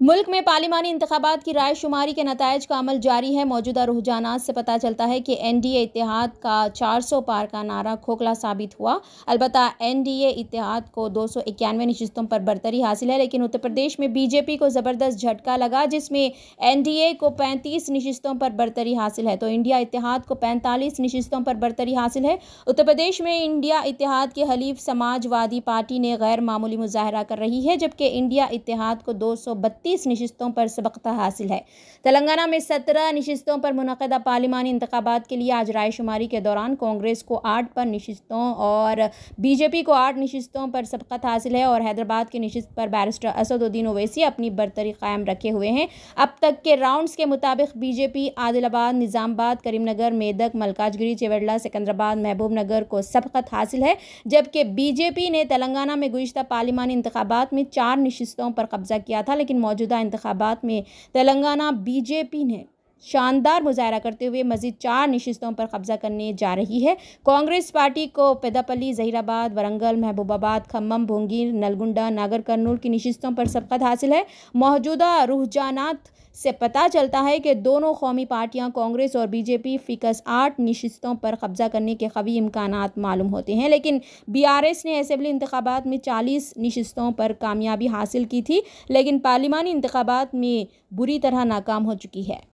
मुल्क में पार्लिमानी इंतखाबात की रायशुमारी के नतायज का अमल जारी है। मौजूदा रुझानात से पता चलता है कि NDA इत्तेहाद का 400 पार का नारा खोखला साबित हुआ। अलबत्ता NDA इत्तेहाद को 291 नशिस्तों पर बरतरी हासिल है, लेकिन उत्तर प्रदेश में BJP को ज़बरदस्त झटका लगा, जिसमें NDA को 35 नशिस्तों पर बरतरी हासिल है तो इंडिया इत्तेहाद को 45 नशिस्तों पर बरतरी हासिल है। उत्तर प्रदेश में इंडिया इत्तेहाद के हलीफ समाजवादी पार्टी ने गैर मामूली मुजाहरा कर रही है, जबकि इंडिया इत्तेहाद को 232 नशिस्तों पर सबकता हासिल है। तेलंगाना में 17 नशिस्तों पर मुनक़दा पार्लिमानी इंतखाबात के लिए आज रायशुमारी के दौरान कांग्रेस को 8 पर नशिस्तों और BJP को 8 नशिस्तों पर सबकत हासिल है और हैदराबाद की नशिस्त पर बैरिस्टर असदुद्दीन ओवैसी अपनी बरतरी कायम रखे हुए हैं। अब तक के राउंड्स के मुताबिक BJP आदिलाबाद, निज़ामाबाद, करीमनगर, मेदक, मलकाजगिरी, चेवड़ला, सिकंदराबाद, महबूबनगर को सबकत हासिल है, जबकि BJP ने तेलंगाना में गुज़िश्ता पार्लिमानी इंतखाबात में 4 नशिस्तों पर कब्जा किया था, लेकिन मौजूदा इंतखाबात में तेलंगाना BJP ने शानदार मुजाहरा करते हुए मजीद 4 नशिस्तों पर कब्जा करने जा रही है। कांग्रेस पार्टी को पेदापल्ली, जहीराबाद, वरंगल, महबूबाबाद, खम्मम, भोंगी, नलगुंडा, नागर कर्नूल की नशिस्तों पर सबकत हासिल है। मौजूदा रुझानात से पता चलता है कि दोनों कौमी पार्टियां कांग्रेस और BJP फिकस 8 नशिस्तों पर कब्जा करने के कवी इम्कानात मालूम होते हैं, लेकिन BRS ने असेंबली इंतखाबात में 40 नशिस्तों पर कामयाबी हासिल की थी, लेकिन पार्लिमानी इंतखाबात में बुरी तरह नाकाम हो चुकी है।